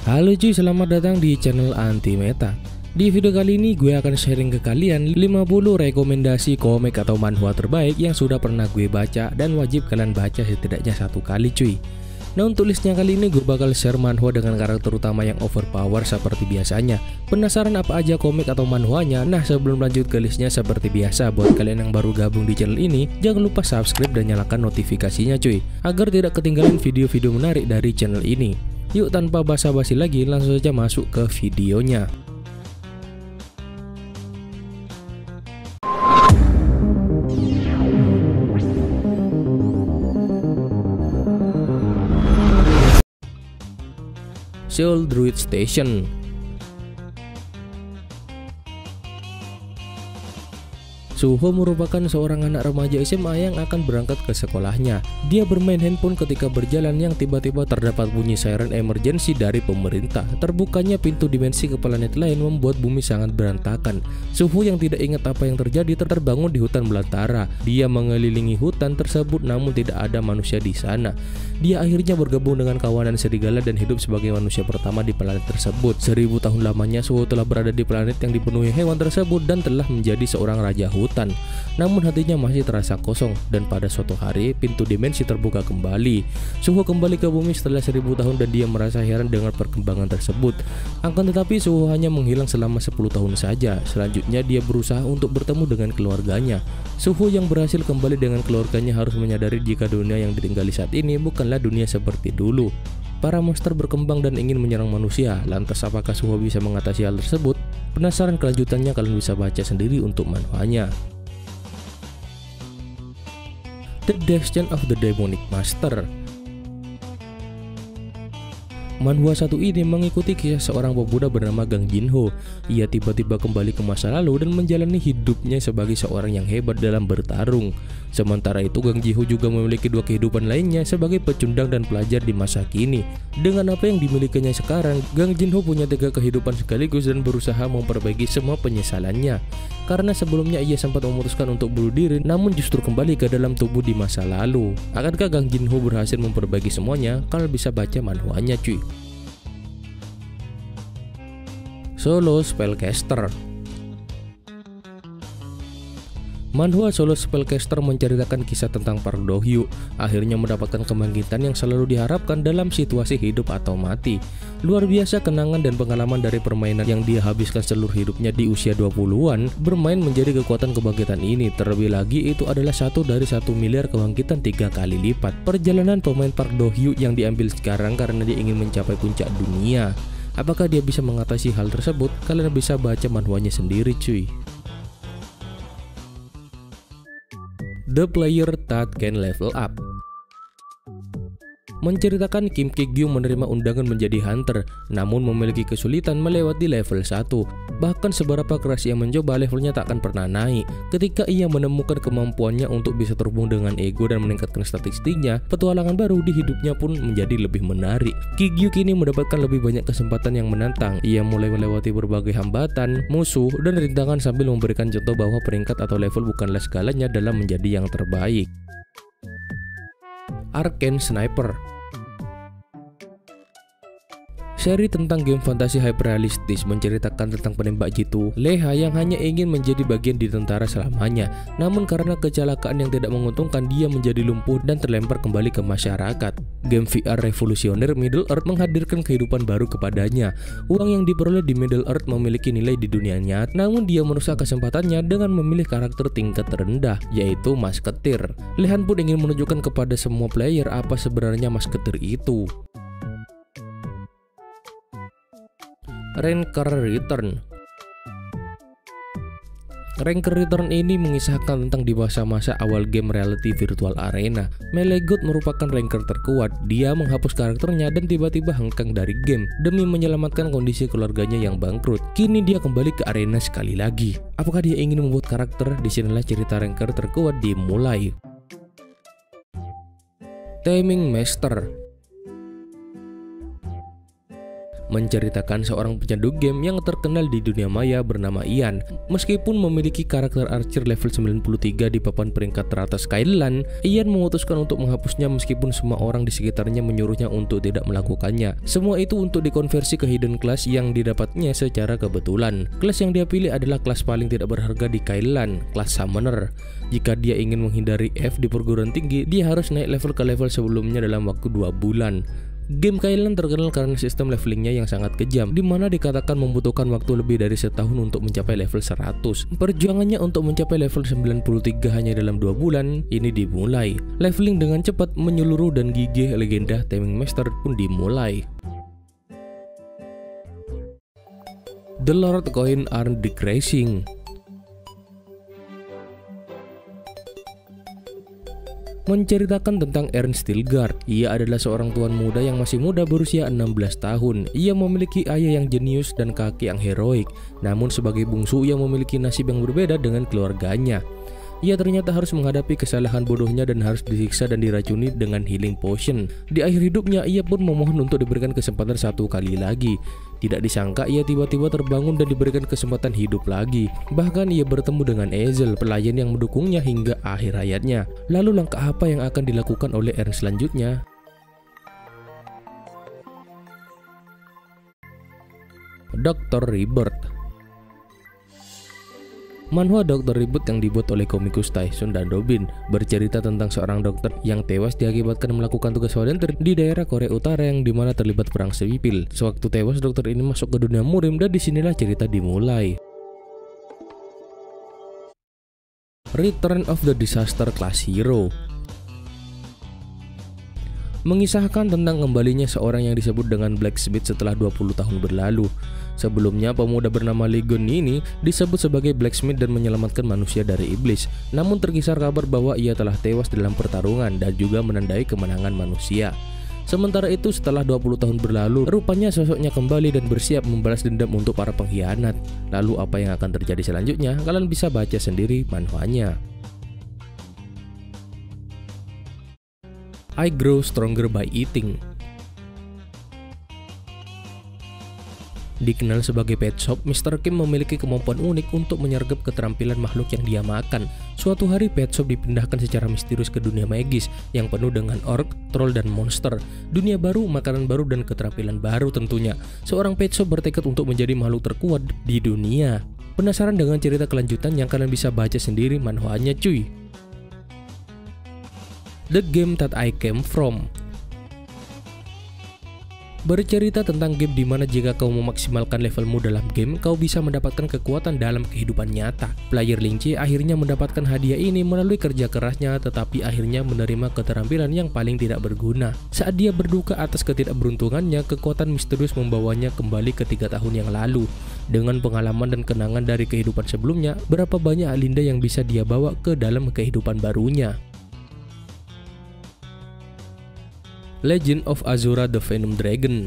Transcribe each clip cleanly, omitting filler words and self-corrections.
Halo cuy, selamat datang di channel Anti Meta. Di video kali ini gue akan sharing ke kalian 50 rekomendasi komik atau manhwa terbaik yang sudah pernah gue baca dan wajib kalian baca setidaknya satu kali cuy. Nah, untuk listnya kali ini gue bakal share manhwa dengan karakter utama yang overpower seperti biasanya. Penasaran apa aja komik atau manhwanya? Nah, sebelum lanjut ke listnya seperti biasa, buat kalian yang baru gabung di channel ini, jangan lupa subscribe dan nyalakan notifikasinya cuy, agar tidak ketinggalan video-video menarik dari channel ini. Yuk, tanpa basa-basi lagi, langsung saja masuk ke videonya. Seoul Druid Station. Suho merupakan seorang anak remaja SMA yang akan berangkat ke sekolahnya. Dia bermain handphone ketika berjalan yang tiba-tiba terdapat bunyi siren emergency dari pemerintah. Terbukanya pintu dimensi ke planet lain membuat bumi sangat berantakan. Suho yang tidak ingat apa yang terjadi terbangun di hutan belantara. Dia mengelilingi hutan tersebut namun tidak ada manusia di sana. Dia akhirnya bergabung dengan kawanan serigala dan hidup sebagai manusia pertama di planet tersebut. 1000 tahun lamanya Suho telah berada di planet yang dipenuhi hewan tersebut dan telah menjadi seorang raja hutan. Namun hatinya masih terasa kosong dan pada suatu hari pintu dimensi terbuka kembali. Suho kembali ke bumi setelah 1000 tahun dan dia merasa heran dengan perkembangan tersebut. Akan tetapi Suho hanya menghilang selama 10 tahun saja. Selanjutnya dia berusaha untuk bertemu dengan keluarganya. Suho yang berhasil kembali dengan keluarganya harus menyadari jika dunia yang ditinggali saat ini bukanlah dunia seperti dulu. Para monster berkembang dan ingin menyerang manusia. Lantas apakah Suho bisa mengatasi hal tersebut? Penasaran kelanjutannya? Kalian bisa baca sendiri untuk manhwanya. The Descent of the Demonic Master. Manhwa satu ini mengikuti kisah seorang pemuda bernama Gang Jinho. Ia tiba-tiba kembali ke masa lalu dan menjalani hidupnya sebagai seorang yang hebat dalam bertarung. Sementara itu Gang Jinho juga memiliki dua kehidupan lainnya sebagai pecundang dan pelajar di masa kini. Dengan apa yang dimilikinya sekarang, Gang Jinho punya 3 kehidupan sekaligus dan berusaha memperbaiki semua penyesalannya. Karena sebelumnya ia sempat memutuskan untuk bunuh diri, namun justru kembali ke dalam tubuh di masa lalu. Akankah Gang Jinho berhasil memperbaiki semuanya? Kalian bisa baca manhwanya cuy. Solo Spellcaster. Manhwa Solo Spellcaster menceritakan kisah tentang Park Do Hyuk akhirnya mendapatkan kebangkitan yang selalu diharapkan dalam situasi hidup atau mati. Luar biasa kenangan dan pengalaman dari permainan yang dia habiskan seluruh hidupnya di usia 20-an bermain menjadi kekuatan kebangkitan ini. Terlebih lagi itu adalah 1 dari 1 miliar kebangkitan 3 kali lipat. Perjalanan pemain Park Do Hyuk yang diambil sekarang karena dia ingin mencapai puncak dunia. Apakah dia bisa mengatasi hal tersebut? Kalian bisa baca manhwanya sendiri cuy. The Player That Can Level Up. Menceritakan Kim Ki-gyu menerima undangan menjadi hunter, namun memiliki kesulitan melewati level 1. Bahkan seberapa keras ia mencoba, levelnya tak akan pernah naik. Ketika ia menemukan kemampuannya untuk bisa terhubung dengan ego dan meningkatkan statistiknya, petualangan baru di hidupnya pun menjadi lebih menarik. Ki-gyu kini mendapatkan lebih banyak kesempatan yang menantang. Ia mulai melewati berbagai hambatan, musuh, dan rintangan sambil memberikan contoh bahwa peringkat atau level bukanlah segalanya dalam menjadi yang terbaik. Arcane Sniper. Seri tentang game fantasi hyperrealistis menceritakan tentang penembak jitu Leha yang hanya ingin menjadi bagian di tentara selamanya. Namun karena kecelakaan yang tidak menguntungkan, dia menjadi lumpuh dan terlempar kembali ke masyarakat. Game VR revolusioner Middle Earth menghadirkan kehidupan baru kepadanya. Uang yang diperoleh di Middle Earth memiliki nilai di dunia nyata, namun dia merusak kesempatannya dengan memilih karakter tingkat rendah, yaitu Masketir. Lehan pun ingin menunjukkan kepada semua player apa sebenarnya Masketir itu. Ranker Return. Ranker Return ini mengisahkan tentang di masa-masa awal game reality virtual arena. Melee God merupakan ranker terkuat. Dia menghapus karakternya dan tiba-tiba hengkang dari game demi menyelamatkan kondisi keluarganya yang bangkrut. Kini dia kembali ke arena sekali lagi. Apakah dia ingin membuat karakter? Disinilah cerita ranker terkuat dimulai. Taming Master. menceritakan seorang pecandu game yang terkenal di dunia maya bernama Ian. Meskipun memiliki karakter Archer level 93 di papan peringkat teratas Skyland, Ian memutuskan untuk menghapusnya meskipun semua orang di sekitarnya menyuruhnya untuk tidak melakukannya. Semua itu untuk dikonversi ke hidden class yang didapatnya secara kebetulan. Kelas yang dia pilih adalah kelas paling tidak berharga di Skyland, kelas Summoner. Jika dia ingin menghindari F di perguruan tinggi, dia harus naik level ke level sebelumnya dalam waktu 2 bulan. Game Skyland terkenal karena sistem levelingnya yang sangat kejam, di mana dikatakan membutuhkan waktu lebih dari setahun untuk mencapai level 100. Perjuangannya untuk mencapai level 93 hanya dalam 2 bulan ini dimulai. Leveling dengan cepat, menyeluruh dan gigih legenda Taming Master pun dimulai. The Lord Coin are decreasing. Menceritakan tentang Ernst Stilgard. Ia adalah seorang tuan muda yang masih muda berusia 16 tahun. Ia memiliki ayah yang jenius dan kakek yang heroik. Namun sebagai bungsu ia memiliki nasib yang berbeda dengan keluarganya. Ia ternyata harus menghadapi kesalahan bodohnya dan harus disiksa dan diracuni dengan healing potion. Di akhir hidupnya ia pun memohon untuk diberikan kesempatan 1 kali lagi. Tidak disangka ia tiba-tiba terbangun dan diberikan kesempatan hidup lagi. Bahkan ia bertemu dengan Ezel, pelayan yang mendukungnya hingga akhir hayatnya. Lalu langkah apa yang akan dilakukan oleh Ernst selanjutnya? Dr. Rebirth. Manhwa Dr. Rebirth yang dibuat oleh komikus Taesun dan Robin bercerita tentang seorang dokter yang tewas diakibatkan melakukan tugas volunteer di daerah Korea Utara yang dimana terlibat perang sipil. Sewaktu tewas, dokter ini masuk ke dunia murim dan disinilah cerita dimulai. Return of the Disaster Class Hero mengisahkan tentang kembalinya seorang yang disebut dengan Blacksmith setelah 20 tahun berlalu. Sebelumnya pemuda bernama Legon ini disebut sebagai Blacksmith dan menyelamatkan manusia dari iblis. Namun terkisar kabar bahwa ia telah tewas dalam pertarungan dan juga menandai kemenangan manusia. Sementara itu setelah 20 tahun berlalu, rupanya sosoknya kembali dan bersiap membalas dendam untuk para pengkhianat. Lalu apa yang akan terjadi selanjutnya? Kalian bisa baca sendiri manhwanya. I grow stronger by eating. Dikenal sebagai pet shop, Mr. Kim memiliki kemampuan unik untuk menyergap keterampilan makhluk yang dia makan. Suatu hari pet shop dipindahkan secara misterius ke dunia magis yang penuh dengan orc, troll, dan monster. Dunia baru, makanan baru, dan keterampilan baru tentunya. Seorang pet shop bertekad untuk menjadi makhluk terkuat di dunia. Penasaran dengan cerita kelanjutan yang kalian bisa baca sendiri manhwanya cuy. The Game That I Came From bercerita tentang game dimana jika kau memaksimalkan levelmu dalam game, kau bisa mendapatkan kekuatan dalam kehidupan nyata. Player Lingche akhirnya mendapatkan hadiah ini melalui kerja kerasnya, tetapi akhirnya menerima keterampilan yang paling tidak berguna. Saat dia berduka atas ketidakberuntungannya, kekuatan misterius membawanya kembali ke 3 tahun yang lalu. Dengan pengalaman dan kenangan dari kehidupan sebelumnya, berapa banyak Alinda yang bisa dia bawa ke dalam kehidupan barunya. Legend of Azura the Venom Dragon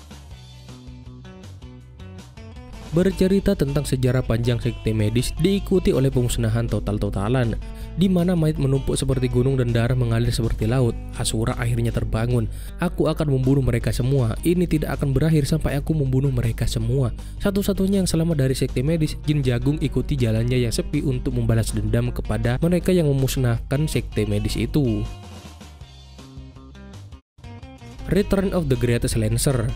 bercerita tentang sejarah panjang sekte medis diikuti oleh pemusnahan total-totalan, di mana mayat menumpuk seperti gunung dan darah mengalir seperti laut. Asura akhirnya terbangun. Aku akan membunuh mereka semua. Ini tidak akan berakhir sampai aku membunuh mereka semua. Satu-satunya yang selamat dari sekte medis, Jin Jagung ikuti jalannya yang sepi untuk membalas dendam kepada mereka yang memusnahkan sekte medis itu. Return of the Greatest Lancer.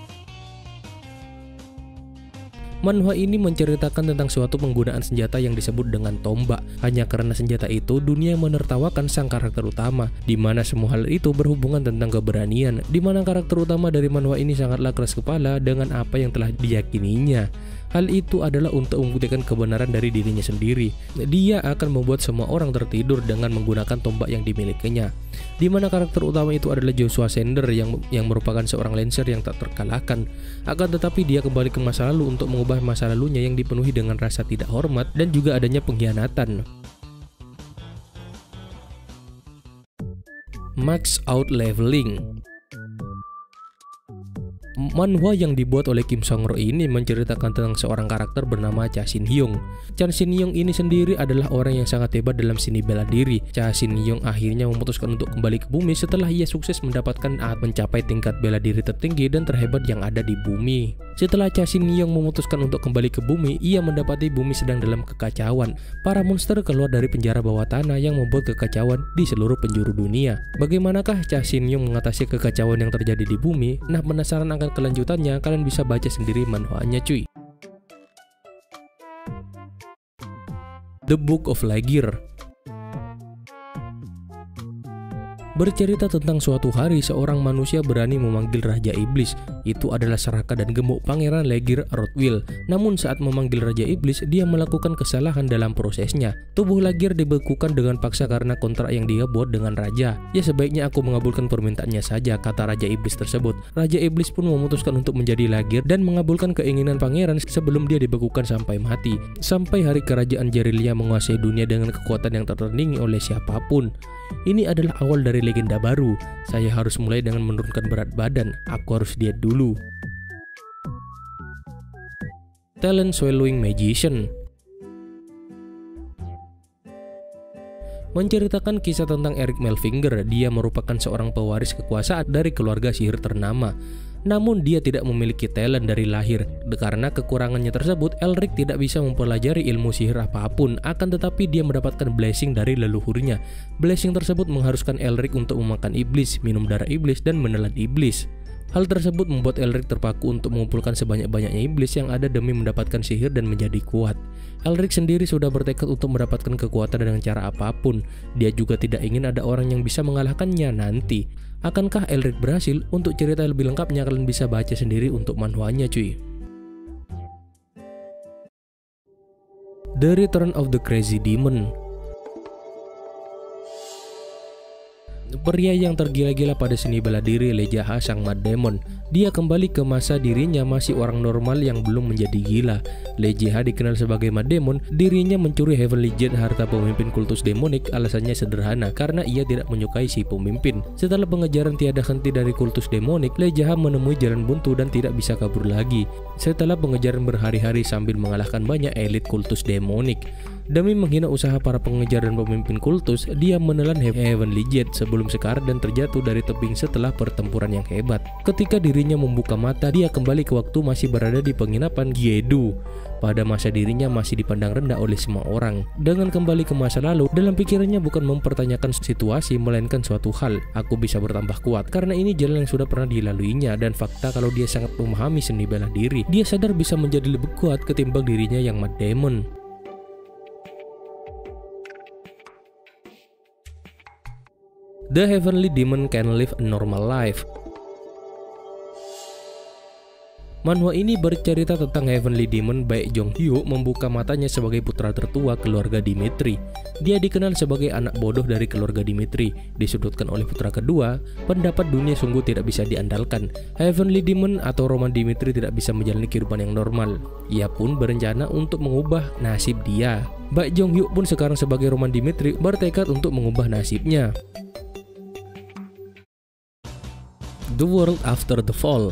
Manhwa ini menceritakan tentang suatu penggunaan senjata yang disebut dengan tombak. Hanya karena senjata itu, dunia menertawakan sang karakter utama, di mana semua hal itu berhubungan tentang keberanian, di mana karakter utama dari manhwa ini sangatlah keras kepala dengan apa yang telah diyakininya. Hal itu adalah untuk membuktikan kebenaran dari dirinya sendiri. Dia akan membuat semua orang tertidur dengan menggunakan tombak yang dimilikinya. Di mana karakter utama itu adalah Joshua Sender yang merupakan seorang lancer yang tak terkalahkan. Akan tetapi dia kembali ke masa lalu untuk mengubah masa lalunya yang dipenuhi dengan rasa tidak hormat dan juga adanya pengkhianatan. Max Out Leveling Manhwa yang dibuat oleh Kim Song-ro ini menceritakan tentang seorang karakter bernama Cha Shin-hyung. Cha Shin-hyung ini sendiri adalah orang yang sangat hebat dalam seni bela diri. Cha Shin-hyung akhirnya memutuskan untuk kembali ke bumi setelah ia sukses mendapatkan mencapai tingkat bela diri tertinggi dan terhebat yang ada di bumi. Setelah Cha Shin-hyung memutuskan untuk kembali ke bumi, ia mendapati bumi sedang dalam kekacauan. Para monster keluar dari penjara bawah tanah yang membuat kekacauan di seluruh penjuru dunia. Bagaimanakah Cha Shin-hyung mengatasi kekacauan yang terjadi di bumi? Nah, penasaran akan kelanjutannya? Kalian bisa baca sendiri manhwanya cuy. The Book of Lightyear bercerita tentang suatu hari seorang manusia berani memanggil Raja Iblis. Itu adalah serakah dan gemuk Pangeran Lightyear Rothwell. Namun saat memanggil Raja Iblis, dia melakukan kesalahan dalam prosesnya. Tubuh Lightyear dibekukan dengan paksa karena kontrak yang dia buat dengan Raja. Ya, sebaiknya aku mengabulkan permintaannya saja, kata Raja Iblis tersebut. Raja Iblis pun memutuskan untuk menjadi Lightyear dan mengabulkan keinginan pangeran sebelum dia dibekukan sampai mati. Sampai hari kerajaan Jerilia menguasai dunia dengan kekuatan yang tak tertandingi oleh siapapun. Ini adalah awal dari legenda baru. Saya harus mulai dengan menurunkan berat badan. Aku harus diet dulu. Talent Swallowing Magician menceritakan kisah tentang Eric Melfinger. Dia merupakan seorang pewaris kekuasaan dari keluarga sihir ternama. Namun dia tidak memiliki talent dari lahir. Karena kekurangannya tersebut, Elric tidak bisa mempelajari ilmu sihir apapun. Akan tetapi dia mendapatkan blessing dari leluhurnya. Blessing tersebut mengharuskan Elric untuk memakan iblis, minum darah iblis, dan menelan iblis. Hal tersebut membuat Elric terpaku untuk mengumpulkan sebanyak-banyaknya iblis yang ada demi mendapatkan sihir dan menjadi kuat. Elric sendiri sudah bertekad untuk mendapatkan kekuatan dengan cara apapun. Dia juga tidak ingin ada orang yang bisa mengalahkannya nanti. Akankah Elric berhasil? Untuk cerita lebih lengkapnya kalian bisa baca sendiri untuk manhwanya cuy. The Return of the Crazy Demon. Pria yang tergila-gila pada seni bela diri, Lee Jae-ha, sang Mad Demon. Dia kembali ke masa dirinya masih orang normal yang belum menjadi gila. Lee Jae-ha dikenal sebagai Mad Demon. Dirinya mencuri Heavenly Jet, harta pemimpin kultus demonik. Alasannya sederhana, karena ia tidak menyukai si pemimpin. Setelah pengejaran tiada henti dari kultus demonik, Lee Jae-ha menemui jalan buntu dan tidak bisa kabur lagi. Setelah pengejaran berhari-hari sambil mengalahkan banyak elit kultus demonik. Demi menghina usaha para pengejar dan pemimpin kultus, dia menelan Heavenly Jet sebelum sekar dan terjatuh dari tebing setelah pertempuran yang hebat. Ketika dirinya membuka mata, dia kembali ke waktu masih berada di penginapan Gyedu. Pada masa dirinya masih dipandang rendah oleh semua orang. Dengan kembali ke masa lalu, dalam pikirannya bukan mempertanyakan situasi, melainkan suatu hal. Aku bisa bertambah kuat, karena ini jalan yang sudah pernah dilaluinya. Dan fakta kalau dia sangat memahami seni bela diri. Dia sadar bisa menjadi lebih kuat ketimbang dirinya yang Mad Demon. The Heavenly Demon Can Live a Normal Life. Manhwa ini bercerita tentang Heavenly Demon Baek Jong-hyuk membuka matanya sebagai putra tertua keluarga Dimitri. Dia dikenal sebagai anak bodoh dari keluarga Dimitri. Disudutkan oleh putra kedua, pendapat dunia sungguh tidak bisa diandalkan. Heavenly Demon atau Roman Dimitri tidak bisa menjalani kehidupan yang normal. Ia pun berencana untuk mengubah nasib dia. Baek Jong-hyuk pun sekarang sebagai Roman Dimitri bertekad untuk mengubah nasibnya. The World After the Fall.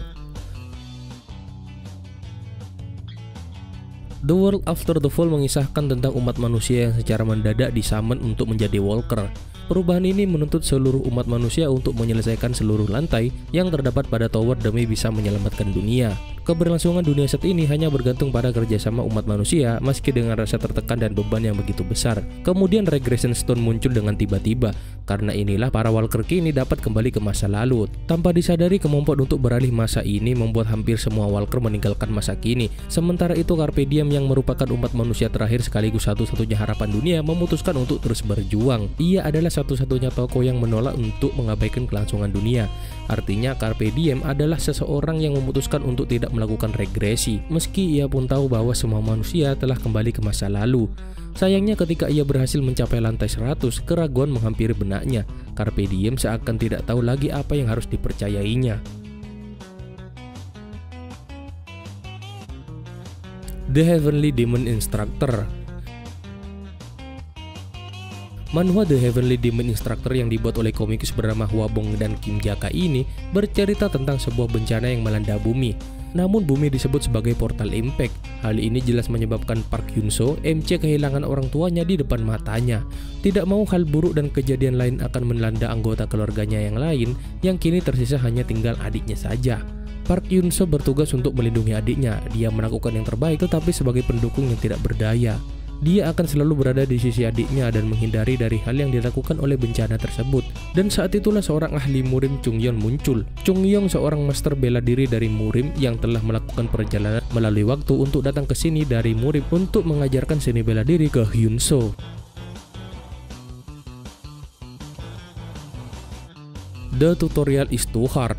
The World After the Fall mengisahkan tentang umat manusia yang secara mendadak disummon untuk menjadi walker. Perubahan ini menuntut seluruh umat manusia untuk menyelesaikan seluruh lantai yang terdapat pada tower demi bisa menyelamatkan dunia. Keberlangsungan dunia saat ini hanya bergantung pada kerjasama umat manusia, meski dengan rasa tertekan dan beban yang begitu besar. Kemudian Regression Stone muncul dengan tiba-tiba. Karena inilah para walker kini dapat kembali ke masa lalu. Tanpa disadari, kemampuan untuk beralih masa ini membuat hampir semua walker meninggalkan masa kini. Sementara itu Carpe Diem yang merupakan umat manusia terakhir sekaligus satu-satunya harapan dunia memutuskan untuk terus berjuang. Ia adalah satu-satunya tokoh yang menolak untuk mengabaikan kelangsungan dunia. Artinya Carpe Diem adalah seseorang yang memutuskan untuk tidak melakukan regresi, meski ia pun tahu bahwa semua manusia telah kembali ke masa lalu. Sayangnya ketika ia berhasil mencapai lantai 100, keraguan menghampiri benaknya. Carpe Diem seakan tidak tahu lagi apa yang harus dipercayainya. The Heavenly Demon Instructor. Manhwa The Heavenly Demon Instructor yang dibuat oleh komikus bernama Hwa Bong dan Kim Jaka ini bercerita tentang sebuah bencana yang melanda bumi. Namun bumi disebut sebagai portal impact. Hal ini jelas menyebabkan Park Hyun Soo, MC, kehilangan orang tuanya di depan matanya. Tidak mau hal buruk dan kejadian lain akan melanda anggota keluarganya yang lain, yang kini tersisa hanya tinggal adiknya saja. Park Hyun Soo bertugas untuk melindungi adiknya. Dia melakukan yang terbaik tetapi sebagai pendukung yang tidak berdaya. Dia akan selalu berada di sisi adiknya dan menghindari dari hal yang dilakukan oleh bencana tersebut. Dan saat itulah seorang ahli Murim, Chung Yeon, muncul. Chung Yeon seorang master bela diri dari Murim yang telah melakukan perjalanan melalui waktu untuk datang ke sini dari Murim untuk mengajarkan seni bela diri ke Hyun Soo. The tutorial is too hard.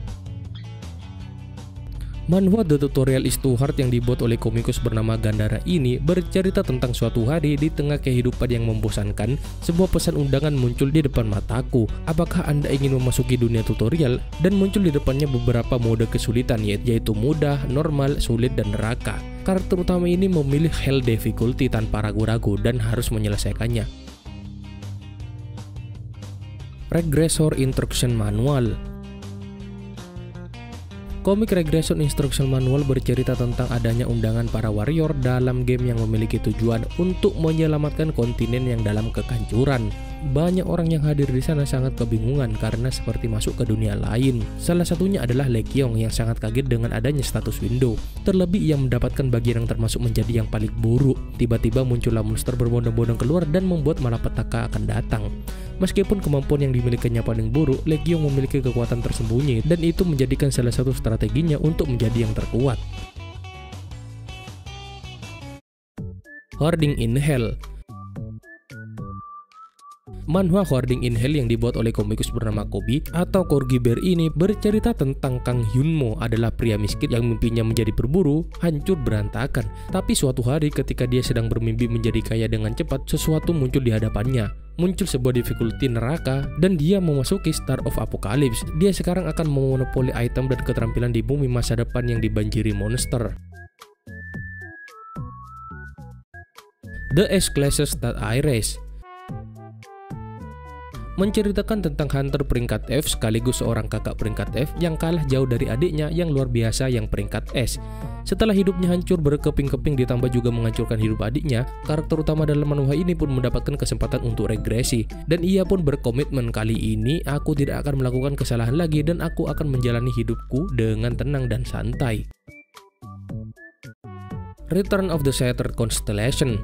Manhwa The Tutorial is Too Hard yang dibuat oleh komikus bernama Gandara ini bercerita tentang suatu hari di tengah kehidupan yang membosankan, sebuah pesan undangan muncul di depan mataku. Apakah Anda ingin memasuki dunia tutorial? Dan muncul di depannya beberapa mode kesulitan, yaitu mudah, normal, sulit, dan neraka. Karakter utama ini memilih Hell Difficulty tanpa ragu-ragu dan harus menyelesaikannya. Regressor Instruction Manual. Komik Regression Instruction Manual bercerita tentang adanya undangan para warrior dalam game yang memiliki tujuan untuk menyelamatkan kontinen yang dalam kehancuran. Banyak orang yang hadir di sana sangat kebingungan karena seperti masuk ke dunia lain. Salah satunya adalah Lekyong yang sangat kaget dengan adanya status window. Terlebih ia mendapatkan bagian yang termasuk menjadi yang paling buruk. Tiba-tiba muncullah monster berbondong-bondong keluar dan membuat malapetaka akan datang. Meskipun kemampuan yang dimilikinya paling buruk, Lekyong memiliki kekuatan tersembunyi dan itu menjadikan salah satu strateginya untuk menjadi yang terkuat. Hoarding in Hell. Manhwa Hoarding in Hell yang dibuat oleh komikus bernama Kobi atau Corgi Bear ini bercerita tentang Kang Hyunmo adalah pria miskin yang mimpinya menjadi berburu hancur berantakan. Tapi suatu hari ketika dia sedang bermimpi menjadi kaya dengan cepat, sesuatu muncul di hadapannya. Muncul sebuah difficulty neraka dan dia memasuki Star of Apocalypse. Dia sekarang akan memonopoli item dan keterampilan di bumi masa depan yang dibanjiri monster. The S-Classes That I Race menceritakan tentang hunter peringkat F sekaligus seorang kakak peringkat F yang kalah jauh dari adiknya yang luar biasa yang peringkat S. Setelah hidupnya hancur berkeping-keping ditambah juga menghancurkan hidup adiknya, karakter utama dalam manhwa ini pun mendapatkan kesempatan untuk regresi. Dan ia pun berkomitmen, kali ini aku tidak akan melakukan kesalahan lagi dan aku akan menjalani hidupku dengan tenang dan santai. Return of the Shattered Constellation.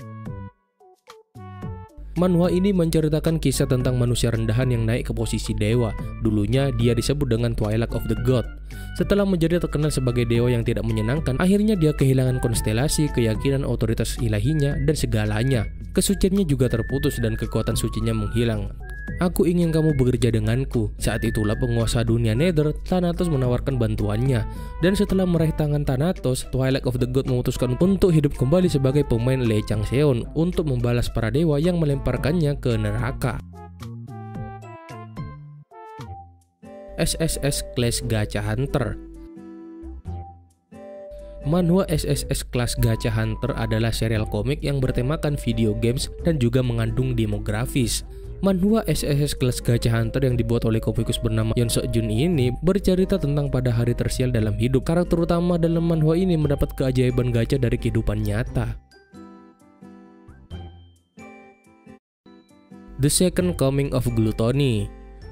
Manhwa ini menceritakan kisah tentang manusia rendahan yang naik ke posisi dewa. Dulunya dia disebut dengan Twilight of the God. Setelah menjadi terkenal sebagai dewa yang tidak menyenangkan, akhirnya dia kehilangan konstelasi, keyakinan otoritas ilahinya, dan segalanya. Kesuciannya juga terputus dan kekuatan sucinya menghilang. Aku ingin kamu bekerja denganku. Saat itulah penguasa dunia Nether, Thanatos, menawarkan bantuannya. Dan setelah meraih tangan Thanatos, Twilight of the God memutuskan untuk hidup kembali sebagai pemain Lee Chang-seon untuk membalas para dewa yang melemparkannya ke neraka. SSS Class Gacha Hunter. Manhwa SSS Class Gacha Hunter adalah serial komik yang bertemakan video games dan juga mengandung demografis. Manhwa SSS Class Gacha Hunter yang dibuat oleh komikus bernama Yeon Seok Jun ini bercerita tentang pada hari tersial dalam hidup. Karakter utama dalam manhwa ini mendapat keajaiban gacha dari kehidupan nyata. The Second Coming of Gluttony.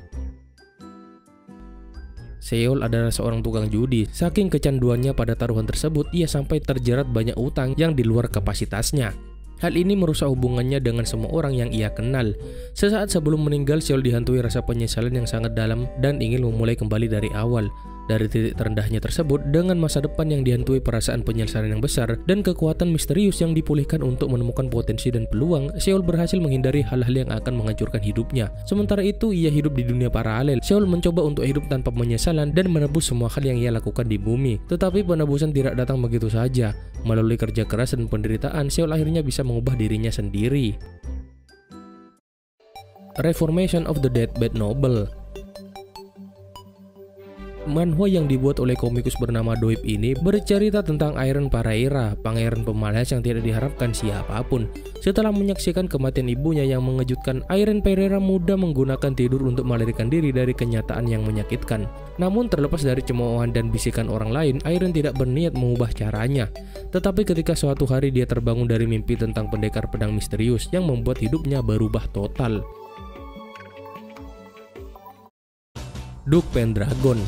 Seol adalah seorang tukang judi. Saking kecanduannya pada taruhan tersebut, ia sampai terjerat banyak utang yang di luar kapasitasnya. Hal ini merusak hubungannya dengan semua orang yang ia kenal. Sesaat sebelum meninggal, Seol dihantui rasa penyesalan yang sangat dalam dan ingin memulai kembali dari awal. Dari titik terendahnya tersebut, dengan masa depan yang dihantui perasaan penyesalan yang besar dan kekuatan misterius yang dipulihkan untuk menemukan potensi dan peluang, Seol berhasil menghindari hal-hal yang akan menghancurkan hidupnya. Sementara itu, ia hidup di dunia paralel. Seol mencoba untuk hidup tanpa penyesalan dan menebus semua hal yang ia lakukan di bumi. Tetapi penebusan tidak datang begitu saja. Melalui kerja keras dan penderitaan, Seol akhirnya bisa mengubah dirinya sendiri. Reformation of the Deathbed Noble. Manhwa yang dibuat oleh komikus bernama Doib ini bercerita tentang Iron Paraira, pangeran pemalas yang tidak diharapkan siapapun. Setelah menyaksikan kematian ibunya yang mengejutkan, Iron Paraira mudah menggunakan tidur untuk melarikan diri dari kenyataan yang menyakitkan. Namun terlepas dari cemoohan dan bisikan orang lain, Iron tidak berniat mengubah caranya. Tetapi ketika suatu hari dia terbangun dari mimpi tentang pendekar pedang misterius yang membuat hidupnya berubah total. Duke Pendragon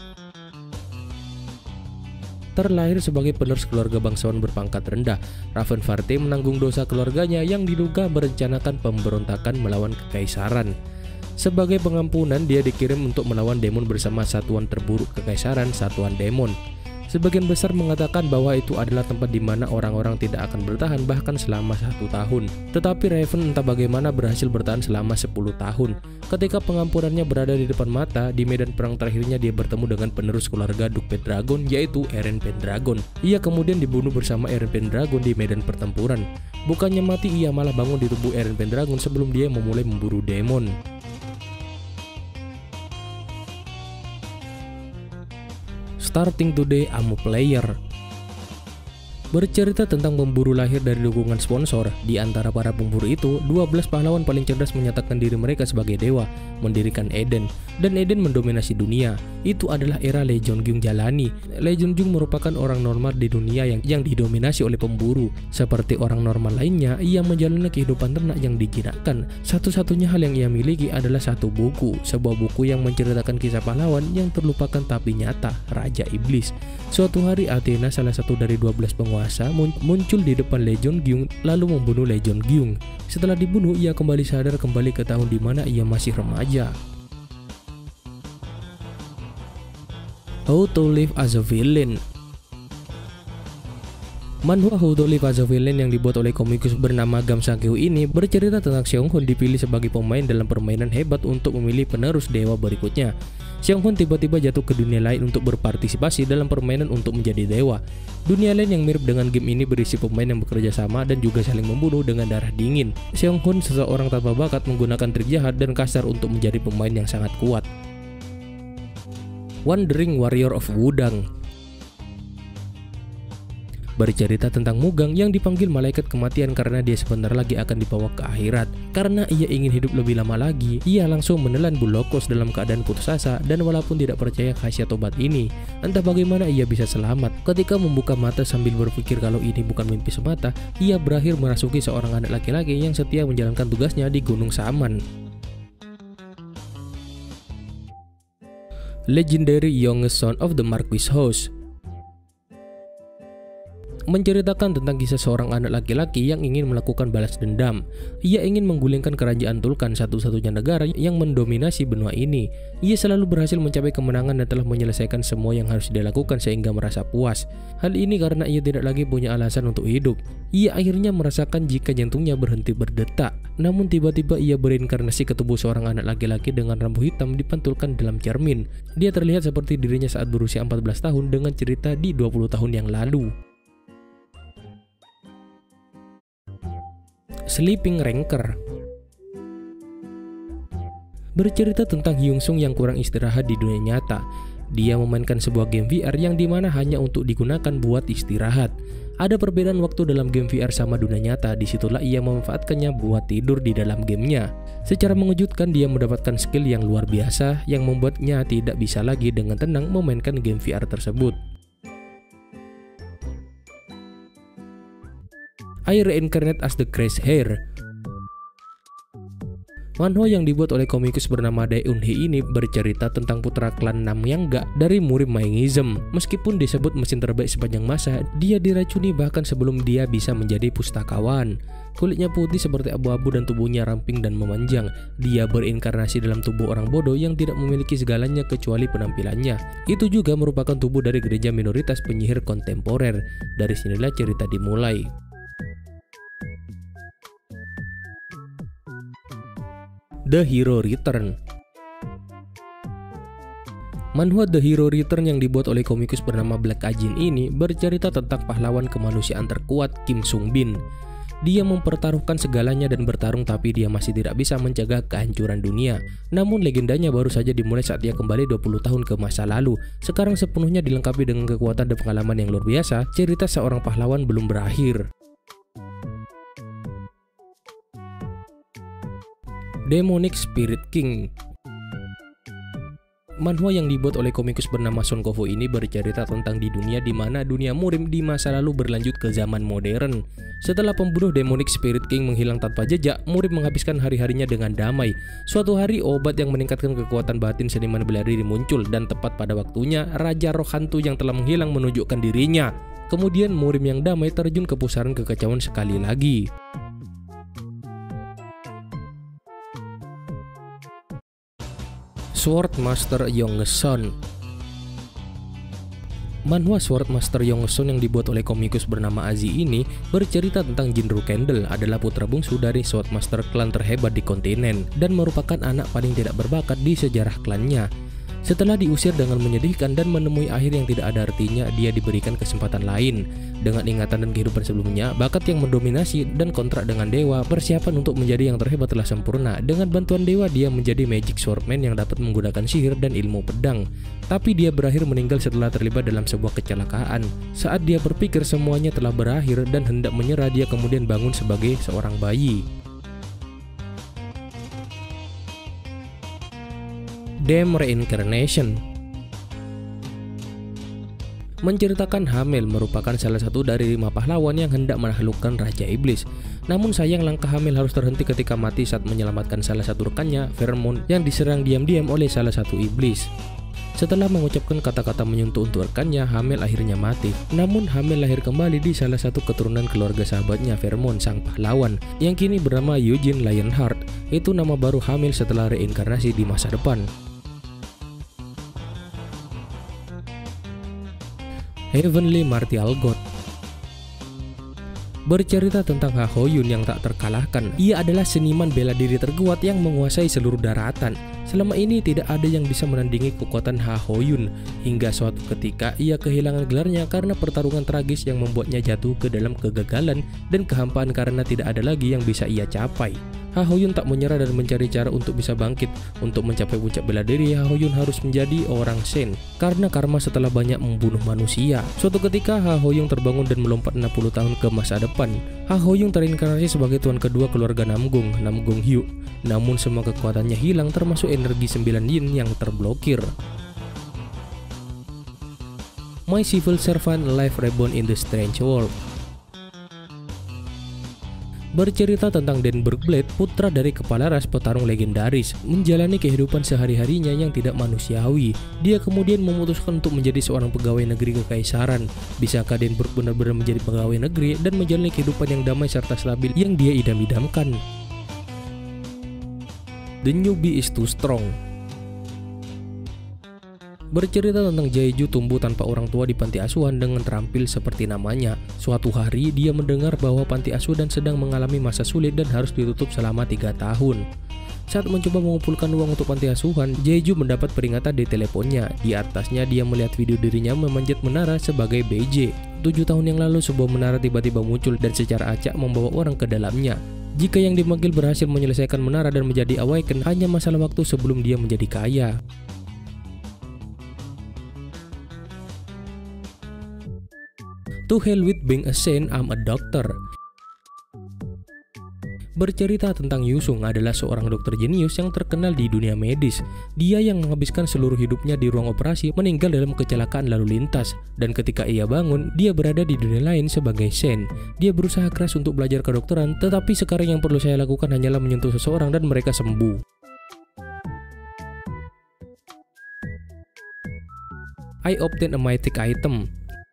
terlahir sebagai penerus keluarga bangsawan berpangkat rendah. Ravenvarte menanggung dosa keluarganya yang diduga merencanakan pemberontakan melawan kekaisaran. Sebagai pengampunan, dia dikirim untuk melawan demon bersama satuan terburuk kekaisaran, Satuan Demon. Sebagian besar mengatakan bahwa itu adalah tempat di mana orang-orang tidak akan bertahan bahkan selama 1 tahun. Tetapi Raven entah bagaimana berhasil bertahan selama 10 tahun. Ketika pengampunannya berada di depan mata, di medan perang terakhirnya dia bertemu dengan penerus keluarga Duke Pendragon, yaitu Eren Pendragon. Ia kemudian dibunuh bersama Eren Pendragon di medan pertempuran. Bukannya mati, ia malah bangun di tubuh Eren Pendragon sebelum dia memulai memburu demon. Starting Today Amo Player bercerita tentang pemburu lahir dari dukungan sponsor. Di antara para pemburu itu, 12 pahlawan paling cerdas menyatakan diri mereka sebagai dewa, mendirikan Eden, dan Eden mendominasi dunia. Itu adalah era Lee Jong-gyung jalani. Lee Jong-gyung merupakan orang normal di dunia yang didominasi oleh pemburu. Seperti orang normal lainnya, ia menjalani kehidupan ternak yang dijinakkan. Satu-satunya hal yang ia miliki adalah satu buku, sebuah buku yang menceritakan kisah pahlawan yang terlupakan tapi nyata, Raja Iblis. Suatu hari Athena, salah satu dari 12 penguasa, muncul di depan Lee Jong-gyung lalu membunuh Lee Jong-gyung. Setelah dibunuh, ia kembali sadar kembali ke tahun di mana ia masih remaja. How to Live as a Villain. Manhwa How to Live as a Villain yang dibuat oleh komikus bernama Gam Sang-kyu ini bercerita tentang Seong-hoon dipilih sebagai pemain dalam permainan hebat untuk memilih penerus dewa berikutnya. Seong-hoon tiba-tiba jatuh ke dunia lain untuk berpartisipasi dalam permainan untuk menjadi dewa. Dunia lain yang mirip dengan game ini berisi pemain yang bekerja sama dan juga saling membunuh dengan darah dingin. Seong-hoon, seseorang tanpa bakat, menggunakan trik jahat dan kasar untuk menjadi pemain yang sangat kuat. Wandering Warrior of Wudang bercerita tentang Mugang yang dipanggil malaikat kematian karena dia sebentar lagi akan dibawa ke akhirat. Karena ia ingin hidup lebih lama lagi, ia langsung menelan Bulokos dalam keadaan putus asa, dan walaupun tidak percaya khasiat obat ini, entah bagaimana ia bisa selamat. Ketika membuka mata sambil berpikir kalau ini bukan mimpi semata, ia berakhir merasuki seorang anak laki-laki yang setia menjalankan tugasnya di Gunung Saman. Legendary Youngest Son of the Marquis House menceritakan tentang kisah seorang anak laki-laki yang ingin melakukan balas dendam. Ia ingin menggulingkan kerajaan Tulkan, satu-satunya negara yang mendominasi benua ini. Ia selalu berhasil mencapai kemenangan dan telah menyelesaikan semua yang harus dilakukan sehingga merasa puas. Hal ini karena ia tidak lagi punya alasan untuk hidup. Ia akhirnya merasakan jika jantungnya berhenti berdetak. Namun tiba-tiba ia berinkarnasi ke tubuh seorang anak laki-laki dengan rambut hitam dipantulkan dalam cermin. Dia terlihat seperti dirinya saat berusia 14 tahun dengan cerita di 20 tahun yang lalu. Sleeping Ranker bercerita tentang Hyung Sung yang kurang istirahat di dunia nyata. Dia memainkan sebuah game VR yang dimana hanya untuk digunakan buat istirahat. Ada perbedaan waktu dalam game VR sama dunia nyata, disitulah ia memanfaatkannya buat tidur di dalam gamenya. Secara mengejutkan, dia mendapatkan skill yang luar biasa yang membuatnya tidak bisa lagi dengan tenang memainkan game VR tersebut. I reincarnate as the Crazy Hair. Manhwa yang dibuat oleh komikus bernama Dae Eun-hee ini bercerita tentang putra klan Namyangga dari murid Maengism. Meskipun disebut mesin terbaik sepanjang masa, dia diracuni bahkan sebelum dia bisa menjadi pustakawan. Kulitnya putih seperti abu-abu dan tubuhnya ramping dan memanjang. Dia berinkarnasi dalam tubuh orang bodoh yang tidak memiliki segalanya kecuali penampilannya. Itu juga merupakan tubuh dari gereja minoritas penyihir kontemporer. Dari sinilah cerita dimulai. The Hero Return. Manhwa The Hero Return yang dibuat oleh komikus bernama Black Ajin ini bercerita tentang pahlawan kemanusiaan terkuat Kim Sung Bin. Dia mempertaruhkan segalanya dan bertarung, tapi dia masih tidak bisa mencegah kehancuran dunia. Namun legendanya baru saja dimulai saat dia kembali 20 tahun ke masa lalu. Sekarang sepenuhnya dilengkapi dengan kekuatan dan pengalaman yang luar biasa, cerita seorang pahlawan belum berakhir. Demonic Spirit King. Manhwa yang dibuat oleh komikus bernama Son Goku ini bercerita tentang di dunia di mana dunia murim di masa lalu berlanjut ke zaman modern. Setelah pembunuh Demonic Spirit King menghilang tanpa jejak, murim menghabiskan hari-harinya dengan damai. Suatu hari, obat yang meningkatkan kekuatan batin seniman bela diri muncul, dan tepat pada waktunya, Raja Roh Hantu yang telah menghilang menunjukkan dirinya. Kemudian murim yang damai terjun ke pusaran kekacauan sekali lagi. Swordmaster Yongson. Manhwa Swordmaster Yongson yang dibuat oleh komikus bernama Azi ini bercerita tentang Jinru Candle, adalah putra bungsu dari Swordmaster klan terhebat di kontinen dan merupakan anak paling tidak berbakat di sejarah klannya. Setelah diusir dengan menyedihkan dan menemui akhir yang tidak ada artinya, dia diberikan kesempatan lain. Dengan ingatan dan kehidupan sebelumnya, bakat yang mendominasi, dan kontrak dengan dewa, persiapan untuk menjadi yang terhebat telah sempurna. Dengan bantuan dewa, dia menjadi Magic Swordman yang dapat menggunakan sihir dan ilmu pedang. Tapi dia berakhir meninggal setelah terlibat dalam sebuah kecelakaan. Saat dia berpikir semuanya telah berakhir dan hendak menyerah, dia kemudian bangun sebagai seorang bayi. Dem Reincarnation. Menceritakan Hamel merupakan salah satu dari 5 pahlawan yang hendak menaklukkan Raja Iblis. Namun sayang, langkah Hamel harus terhenti ketika mati saat menyelamatkan salah satu rekannya, Vermont, yang diserang diam-diam oleh salah satu iblis. Setelah mengucapkan kata-kata menyentuh untuk rekannya, Hamel akhirnya mati. Namun Hamel lahir kembali di salah satu keturunan keluarga sahabatnya, Vermont, sang pahlawan, yang kini bernama Eugene Lionheart. Itu nama baru Hamel setelah reinkarnasi di masa depan. Heavenly Martial God. Bercerita tentang Ha Ho Yun yang tak terkalahkan. Ia adalah seniman bela diri terkuat yang menguasai seluruh daratan. Selama ini tidak ada yang bisa menandingi kekuatan Ha Ho Yun, hingga suatu ketika ia kehilangan gelarnya karena pertarungan tragis yang membuatnya jatuh ke dalam kegagalan dan kehampaan karena tidak ada lagi yang bisa ia capai. Ha Ho Yun tak menyerah dan mencari cara untuk bisa bangkit. Untuk mencapai puncak bela diri, Ha Ho Yun harus menjadi orang Sen karena karma setelah banyak membunuh manusia. Suatu ketika Ha Ho Yun terbangun dan melompat 60 tahun ke masa depan. Ha Ho Yun terinkarnasi sebagai tuan kedua keluarga Namgung, Namgung Hyu. Namun semua kekuatannya hilang, termasuk energi 9 yin yang terblokir. My Civil Servant Life Reborn in the Strange World. Bercerita tentang Denberg Blade, putra dari kepala ras petarung legendaris, menjalani kehidupan sehari-harinya yang tidak manusiawi. Dia kemudian memutuskan untuk menjadi seorang pegawai negeri kekaisaran. Bisakah Denberg benar-benar menjadi pegawai negeri dan menjalani kehidupan yang damai serta stabil yang dia idam-idamkan? The Newbie is Too Strong. Bercerita tentang Jaeju tumbuh tanpa orang tua di panti asuhan dengan terampil seperti namanya. Suatu hari dia mendengar bahwa panti asuhan sedang mengalami masa sulit dan harus ditutup selama 3 tahun. Saat mencoba mengumpulkan uang untuk panti asuhan, Jaeju mendapat peringatan di teleponnya. Di atasnya dia melihat video dirinya memanjat menara sebagai BJ. 7 tahun yang lalu sebuah menara tiba-tiba muncul dan secara acak membawa orang ke dalamnya. Jika yang dipanggil berhasil menyelesaikan menara dan menjadi awaken, hanya masalah waktu sebelum dia menjadi kaya. To hell with being a saint, I'm a doctor. Bercerita tentang Yusung, adalah seorang dokter jenius yang terkenal di dunia medis. Dia yang menghabiskan seluruh hidupnya di ruang operasi meninggal dalam kecelakaan lalu lintas. Dan ketika ia bangun, dia berada di dunia lain sebagai saint. Dia berusaha keras untuk belajar kedokteran, tetapi sekarang yang perlu saya lakukan hanyalah menyentuh seseorang dan mereka sembuh. I obtain a mythic item.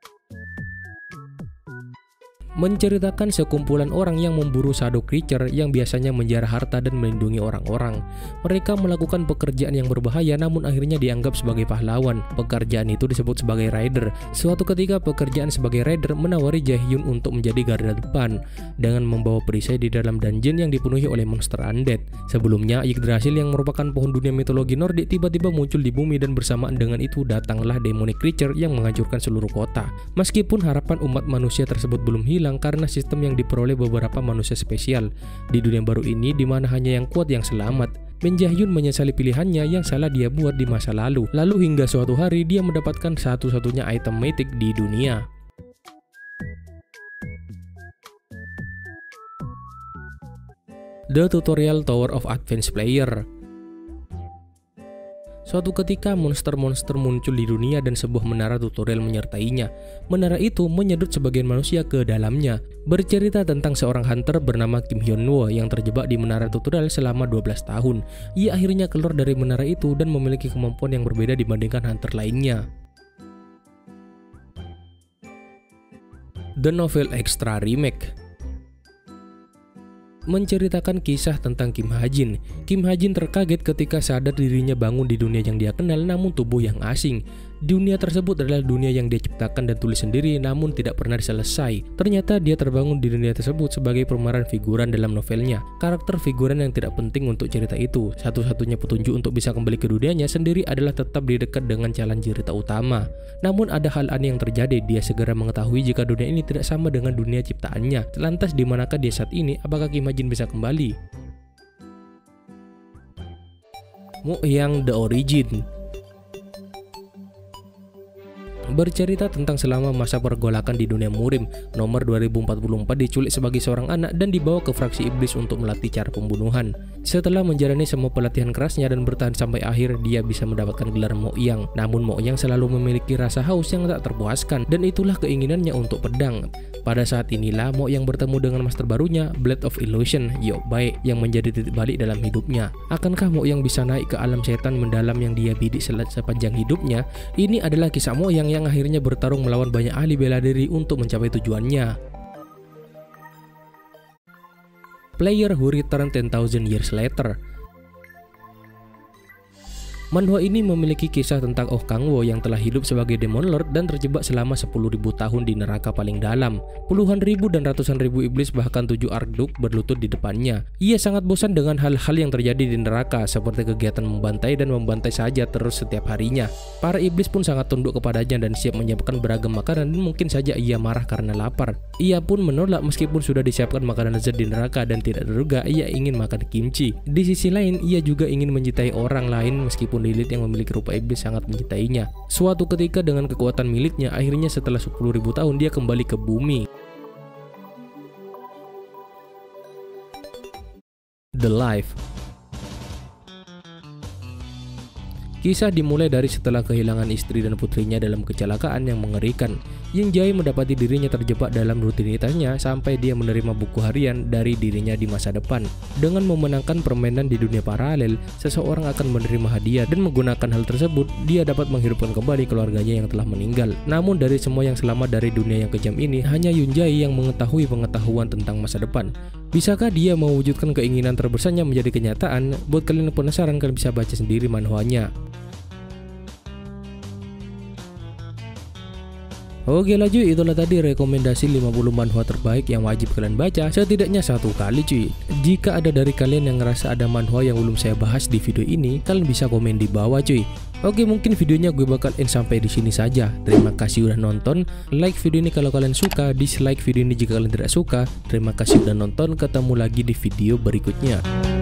Menceritakan sekumpulan orang yang memburu shadow creature yang biasanya menjarah harta dan melindungi orang-orang. Mereka melakukan pekerjaan yang berbahaya namun akhirnya dianggap sebagai pahlawan. Pekerjaan itu disebut sebagai rider. Suatu ketika pekerjaan sebagai rider menawari Jaehyun untuk menjadi garda depan dengan membawa perisai di dalam dungeon yang dipenuhi oleh monster undead. Sebelumnya Yggdrasil yang merupakan pohon dunia mitologi Nordik tiba-tiba muncul di bumi dan bersamaan dengan itu datanglah demonic creature yang menghancurkan seluruh kota. Meskipun harapan umat manusia tersebut belum hilang, hilang karena sistem yang diperoleh beberapa manusia spesial. Di dunia baru ini, di mana hanya yang kuat yang selamat, Min Jae-hyun menyesali pilihannya yang salah dia buat di masa lalu. Lalu hingga suatu hari dia mendapatkan satu-satunya item mythic di dunia. The Tutorial Tower of Advanced Player. Suatu ketika monster-monster muncul di dunia dan sebuah menara tutorial menyertainya. Menara itu menyedot sebagian manusia ke dalamnya. Bercerita tentang seorang hunter bernama Kim Hyun-woo yang terjebak di menara tutorial selama 12 tahun. Ia akhirnya keluar dari menara itu dan memiliki kemampuan yang berbeda dibandingkan hunter lainnya. The Novel Extra Remake menceritakan kisah tentang Kim Ha-jin. Kim Ha-jin terkaget ketika sadar dirinya bangun di dunia yang dia kenal namun tubuh yang asing. Dunia tersebut adalah dunia yang dia ciptakan dan tulis sendiri namun tidak pernah selesai. Ternyata dia terbangun di dunia tersebut sebagai pemeran figuran dalam novelnya. Karakter figuran yang tidak penting untuk cerita itu. Satu-satunya petunjuk untuk bisa kembali ke dunianya sendiri adalah tetap di dekat dengan jalan cerita utama. Namun ada hal aneh yang terjadi. Dia segera mengetahui jika dunia ini tidak sama dengan dunia ciptaannya. Lantas di manakah dia saat ini? Apakah Kim Ha-jin bisa kembali? Mohyang The Origin bercerita tentang selama masa pergolakan di dunia murim. Nomor 2044 diculik sebagai seorang anak dan dibawa ke fraksi iblis untuk melatih cara pembunuhan. Setelah menjalani semua pelatihan kerasnya dan bertahan sampai akhir, dia bisa mendapatkan gelar Mohyang. Namun Mohyang selalu memiliki rasa haus yang tak terpuaskan dan itulah keinginannya untuk pedang. Pada saat inilah Mohyang bertemu dengan master barunya, Blade of Illusion, Yokbae, yang menjadi titik balik dalam hidupnya. Akankah Mohyang bisa naik ke alam setan mendalam yang dia bidik sepanjang hidupnya? Ini adalah kisah Mohyang yang akhirnya bertarung melawan banyak ahli bela diri untuk mencapai tujuannya. Player Who Returned 10,000 Years Later. Manhwa ini memiliki kisah tentang Oh Kang-woo yang telah hidup sebagai Demon Lord dan terjebak selama 10.000 tahun di neraka paling dalam. Puluhan ribu dan ratusan ribu iblis bahkan 7 Arkduk berlutut di depannya. Ia sangat bosan dengan hal-hal yang terjadi di neraka seperti kegiatan membantai dan membantai saja terus setiap harinya. Para iblis pun sangat tunduk kepadanya dan siap menyiapkan beragam makanan dan mungkin saja ia marah karena lapar. Ia pun menolak meskipun sudah disiapkan makanan lezat di neraka dan tidak terduga ia ingin makan kimchi. Di sisi lain ia juga ingin mencintai orang lain meskipun Lilith yang memiliki rupa iblis sangat mencintainya. Suatu ketika dengan kekuatan miliknya, akhirnya setelah 10.000 tahun dia kembali ke bumi. The Life. Kisah dimulai dari setelah kehilangan istri dan putrinya dalam kecelakaan yang mengerikan. Yin Jae mendapati dirinya terjebak dalam rutinitasnya sampai dia menerima buku harian dari dirinya di masa depan. Dengan memenangkan permainan di dunia paralel, seseorang akan menerima hadiah dan menggunakan hal tersebut, dia dapat menghidupkan kembali keluarganya yang telah meninggal. Namun dari semua yang selamat dari dunia yang kejam ini, hanya Yun Jae yang mengetahui pengetahuan tentang masa depan. Bisakah dia mewujudkan keinginan terbesarnya menjadi kenyataan? Buat kalian yang penasaran, kalian bisa baca sendiri manhwanya. Oke lah cuy, itulah tadi rekomendasi 50 manhwa terbaik yang wajib kalian baca setidaknya satu kali cuy. Jika ada dari kalian yang ngerasa ada manhwa yang belum saya bahas di video ini, kalian bisa komen di bawah cuy. Oke, mungkin videonya gue bakal end sampai di sini saja. Terima kasih udah nonton. Like video ini kalau kalian suka, dislike video ini jika kalian tidak suka. Terima kasih udah nonton, ketemu lagi di video berikutnya.